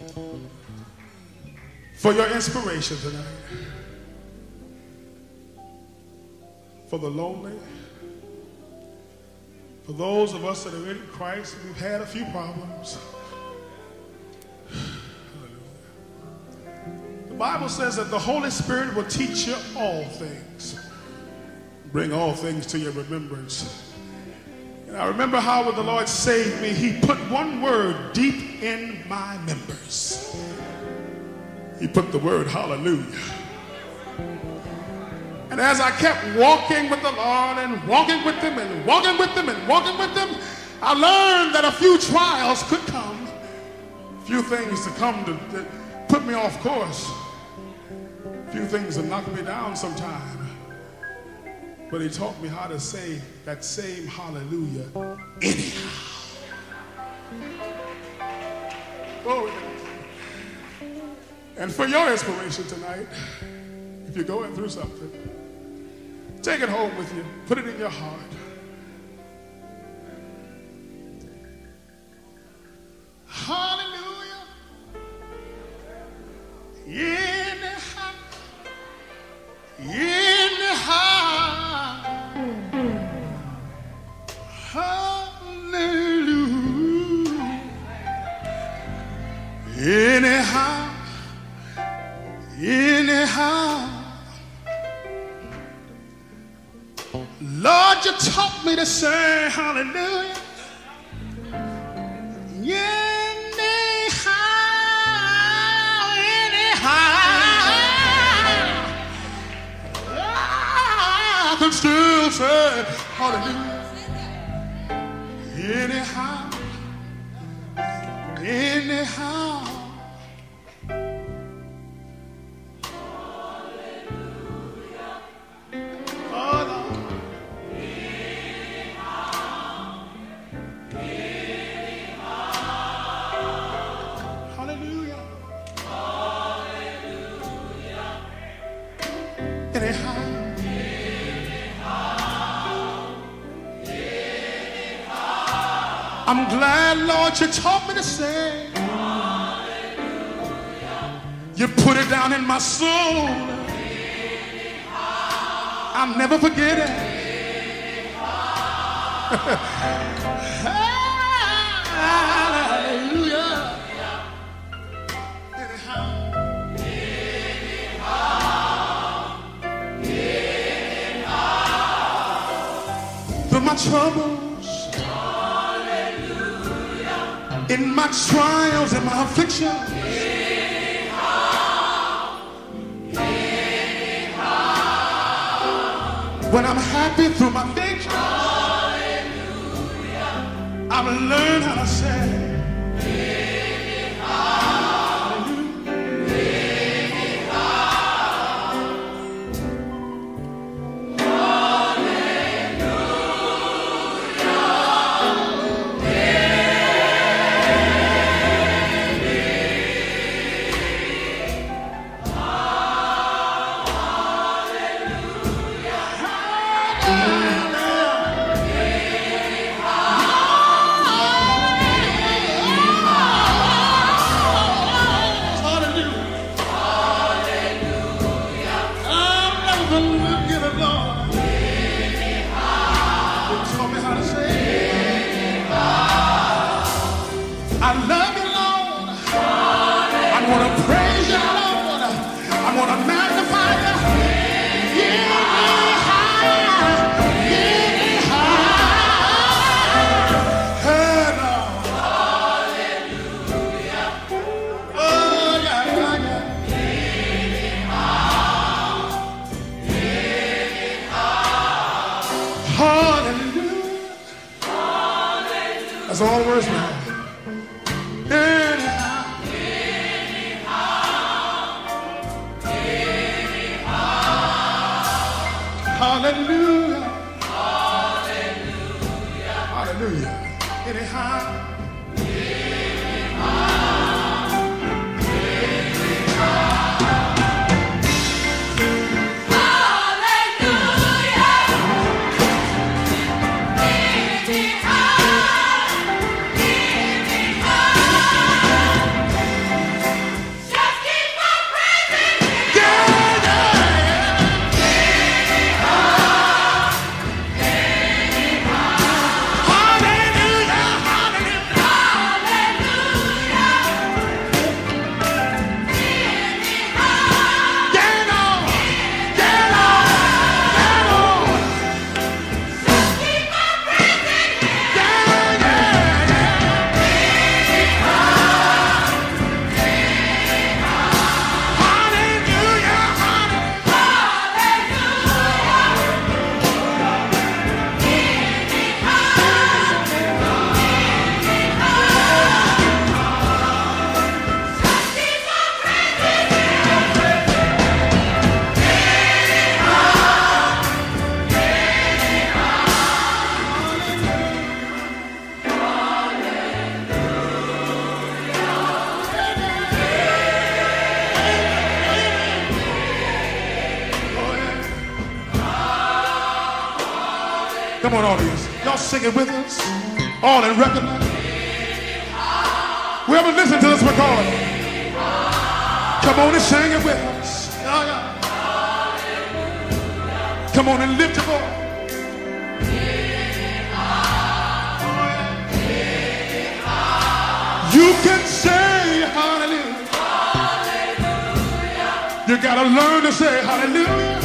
for your inspiration tonight. For the lonely. For those of us that are in Christ, we've had a few problems. The Bible says that the Holy Spirit will teach you all things. Bring all things to your remembrance. And I remember how when the Lord saved me, he put one word deep in my members. He put the word hallelujah. And as I kept walking with the Lord and walking with him and walking with him and walking with him, I learned that a few trials could come, a few things to come to put me off course, a few things to knock me down sometime. But he taught me how to say that same hallelujah anyhow. Glory. And for your inspiration tonight, if you're going through something, take it home with you. Put it in your heart. Hallelujah. Anyhow. Anyhow. Hallelujah. Anyhow. Anyhow. Lord, you taught me to say hallelujah. Anyhow, anyhow, I can still say hallelujah. Anyhow, anyhow. I'm glad, Lord, you taught me to say hallelujah. You put it down in my soul. I'll never forget it. Hallelujah. Anyhow. Through my troubles, in my trials and my afflictions, anyhow, anyhow. When I'm happy through my victories, I've learned how to say that's all words now. Anyhow. Anyhow. Anyhow. Hallelujah. Hallelujah. Hallelujah. Anyhow. Come on, audience. Y'all sing it with us. All in recognize. Whoever listen to this recording, come on and sing it with us. Come on and lift your voice. You can say hallelujah. You gotta learn to say hallelujah.